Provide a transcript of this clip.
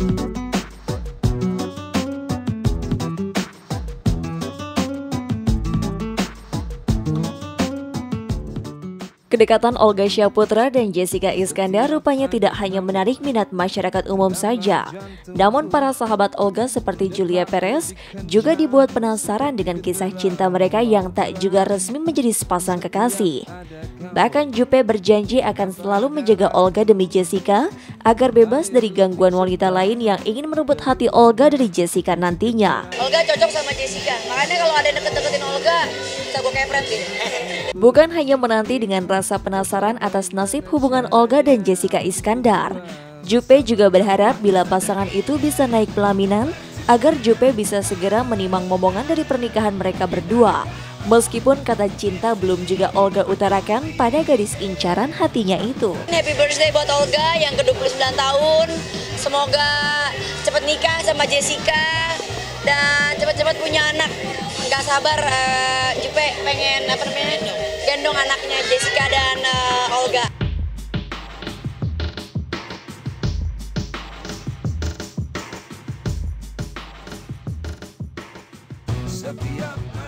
Kedekatan Olga Syahputra dan Jessica Iskandar rupanya tidak hanya menarik minat masyarakat umum saja. Namun para sahabat Olga seperti Julia Perez juga dibuat penasaran dengan kisah cinta mereka yang tak juga resmi menjadi sepasang kekasih. Bahkan Juppe berjanji akan selalu menjaga Olga demi Jessica agar bebas dari gangguan wanita lain yang ingin merebut hati Olga dari Jessica nantinya. Olga cocok sama Jessica, makanya kalau ada deket-deketin Olga, bisa gue kepret deh. Bukan hanya menanti dengan rasa penasaran atas nasib hubungan Olga dan Jessica Iskandar, Juppe juga berharap bila pasangan itu bisa naik pelaminan agar Juppe bisa segera menimang momongan dari pernikahan mereka berdua. Meskipun kata cinta belum juga Olga utarakan pada gadis incaran hatinya itu. Happy birthday buat Olga yang ke-29 tahun. Semoga cepat nikah sama Jessica dan cepat-cepat punya anak. Gak sabar Juppe pengen gendong anaknya Jessica dan Olga. Setiap